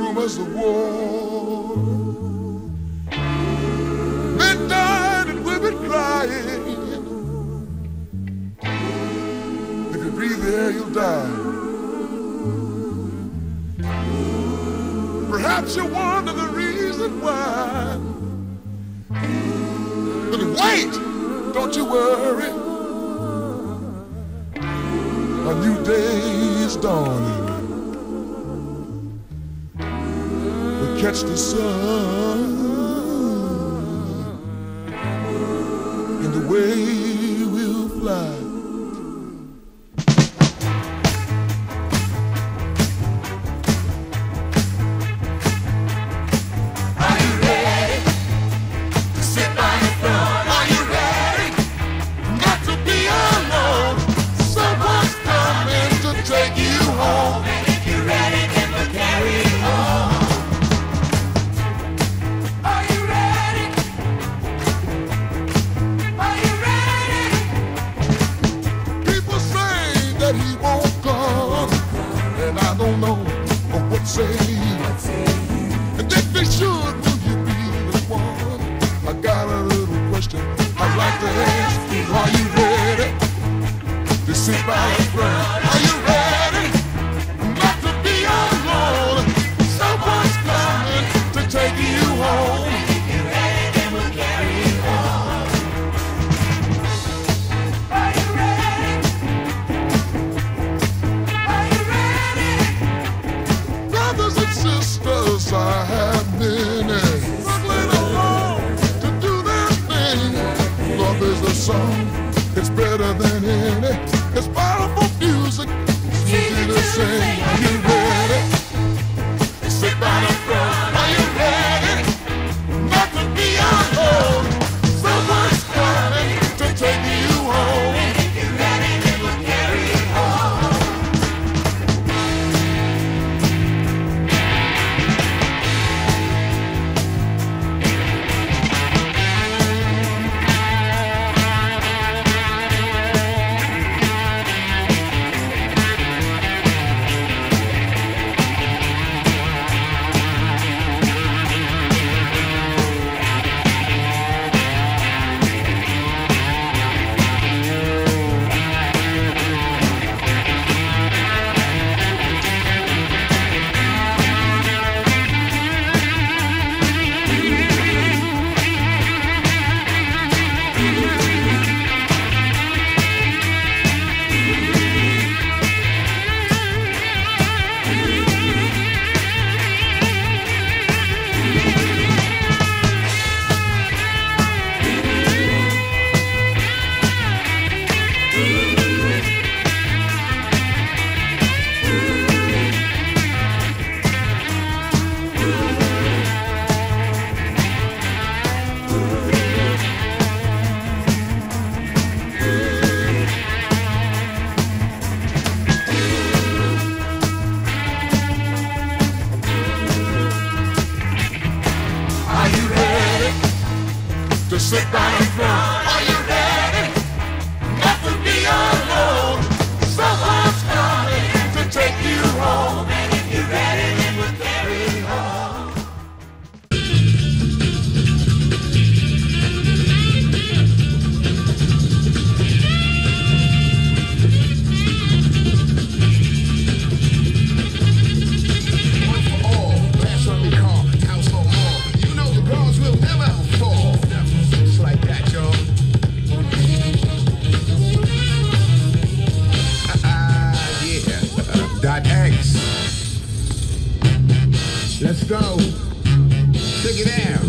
rumors of war. Men died and women crying. If you breathe the air, you'll die. Perhaps you wonder the reason why. But wait, don't you worry. A new day is dawning. We'll catch the sun and away we'll fly. Say you? And if they should, will you be the one? I got a little question I'd like to ask. Are you ready to sit by the front? Are you ready not to be alone? Someone's coming to take you home. If you're ready, then we'll carry you home. Are you ready? Are you ready? Brothers and sisters, I have many struggling alone to do their thing. Love is a song, it's better than any. It's powerful music, it's easy to sing. Are you ready? Sit by the front. Are you ready? Not to be alone. Someone's coming to take you home. And if you're ready, then we'll carry you home. Sit by the front. Are you ready? Not to be alone. Someone's coming to take you home. And if you're ready, then we'll carry you home. One for all, that's what we call household law. You know the girls will never fall. Just like that, y'all. Yeah. .X. Let's go. Check it out.